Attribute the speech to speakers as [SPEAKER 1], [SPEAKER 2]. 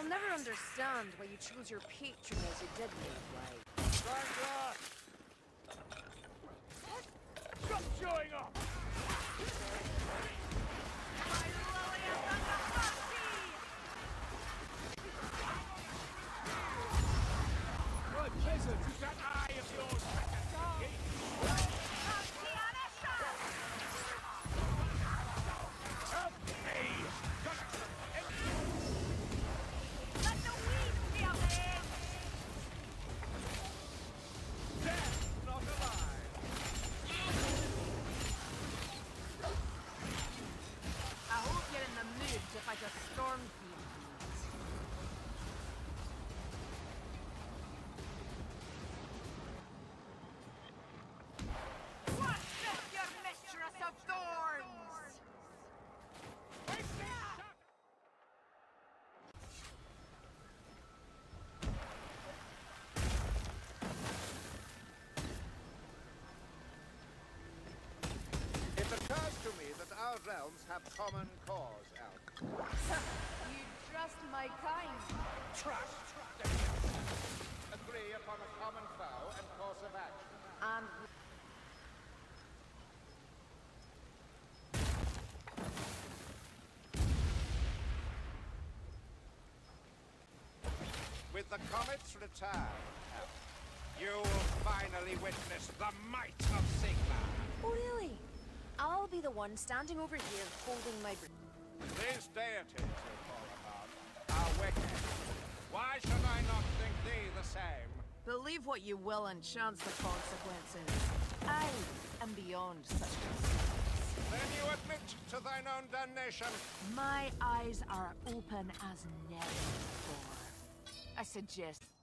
[SPEAKER 1] I'll never understand why you chose your patron as you did, Way.
[SPEAKER 2] Strangler! Stop showing off! What peasant is that eye of yours? Help me!
[SPEAKER 3] Let the weed be out there!
[SPEAKER 2] Death, not alive!
[SPEAKER 1] I hope you're in the mood to fight a storm thief.
[SPEAKER 3] Worship your mistress of thorns!
[SPEAKER 4] It occurs to me that our realms have common cause, Elk.
[SPEAKER 1] You trust my kind.
[SPEAKER 4] Trust. Agree upon a common foe and course of action.
[SPEAKER 1] And
[SPEAKER 4] With the comet's return, Elk, you will finally witness the might of Sigma.
[SPEAKER 1] oh really? I'll be the one standing over here holding my breath.
[SPEAKER 4] These deities you call upon are wicked. Why should I not think thee the same?
[SPEAKER 1] Believe what you will and chance the consequences. I am beyond such concerns.
[SPEAKER 4] Then you admit to thine own damnation.
[SPEAKER 1] My eyes are open as never before. I suggest